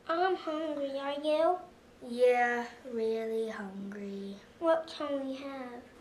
I'm hungry, are you? Yeah, really hungry. What can we have?